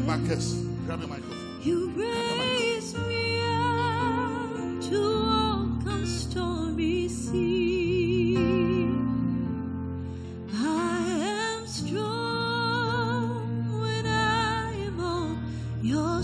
Marcus, grab your microphone. You raise me up to walk on stormy sea. I am strong when I am on your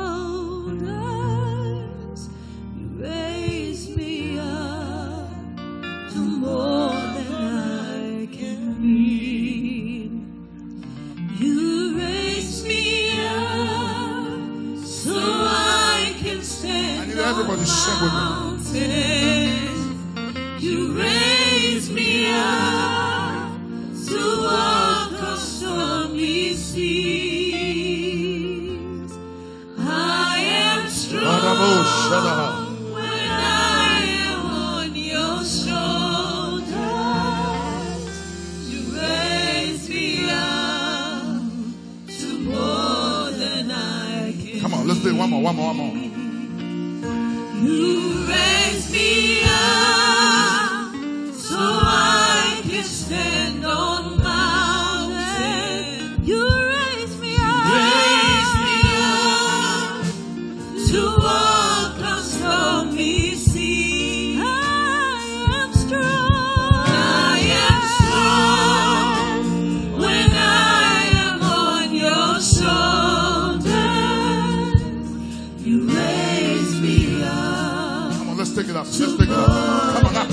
shoulders. You raise me up to more than I can read. You raise me up so I can stand. I need everybody to sing with me. You raise me up to walk on stormy seas. I am strong when I am on your shoulders. You raise me up to more than I can. Come on, let's do it one more. You raise me up so I can stand on mountains. You raise me up to walk on stormy seas. I am strong when I am on your shoulders. You raise me up. Come on, let's take it up. Come on now.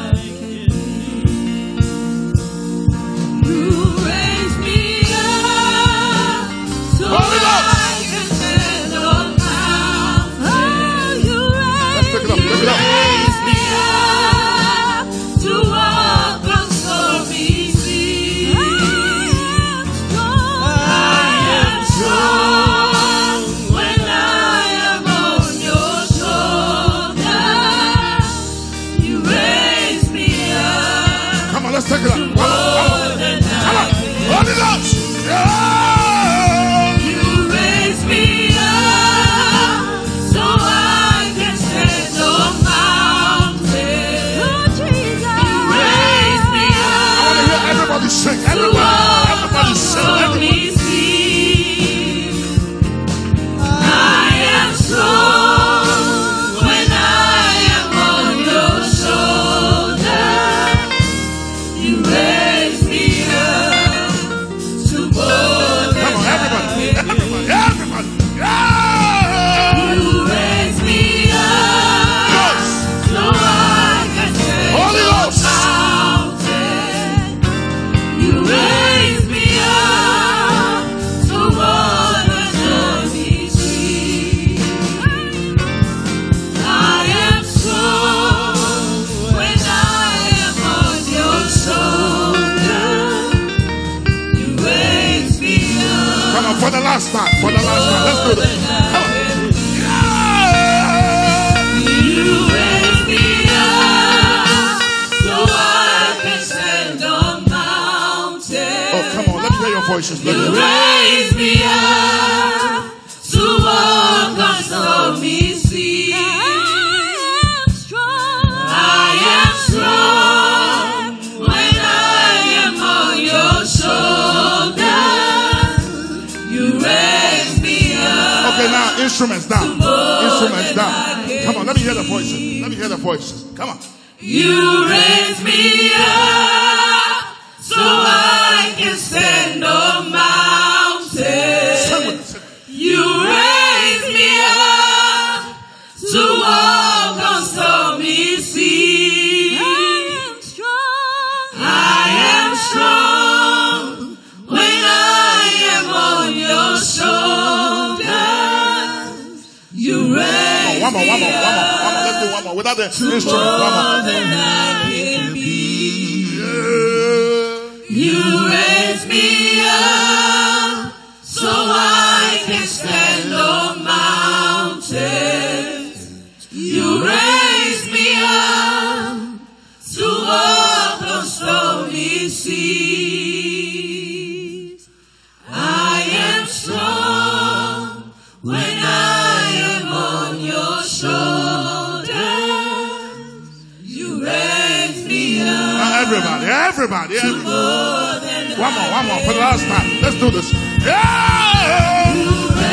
You raise me up so I can stand on mountains. Oh, you raise me up to walk on stormy seas. I am strong when I am on your shoulders. You raise me up. Come on, let's take it up. Come on. Holy Ghost. Yeah. You raise me up so I can stand on mountains. Oh, Jesus. You raise me I want to hear everybody sing. Everybody sing. Everybody. I am strong when I am on your shoulders. You raise me up to more than Come on, everybody. Yeah. You raise me up Yes. so I can stand Holy on Ghost. mountains. You raise me up to more than stormy seas. I am strong when I am on your shoulders. You raise me up. Come on, for the last time. Let's do this. Come on. Yeah. You raise me up so I can stand on mountains. Oh, come on, let me hear your voices. Let me You hear. raise me up to walk on stormy seas. I am strong when I am on your shoulders. You raise me up. Okay, now instruments down. Come on, let me hear the voices. Come on. You raise me up so I can stand on mountains. Sing with us. You raise me up to walk on stormy seas. I am strong when I am on your shoulders. You raise One more. me up Let's do one more without the instrument. more One more. than I can be. Yeah. You raise me up so I can stand on mountains. You raise me up to walk on stormy seas. I am strong when I am on your shoulders. You raise me up. Everybody. More than One more for the last time. Let's do this. Yeah. you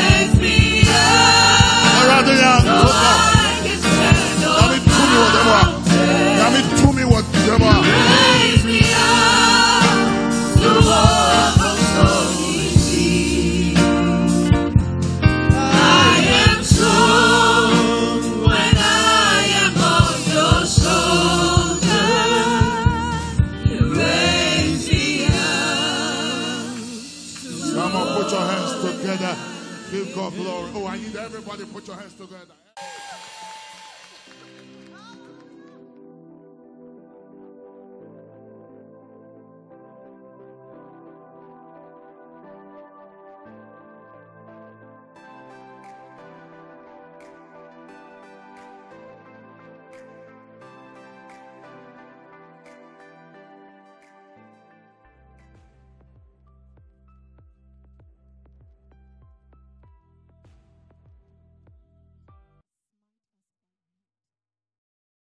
Raise me up to walk on stormy seas. I am strong when I am on your shoulder. You raise me up. Come on, put your hands together. Give God glory. Oh, I need everybody to put your hands together.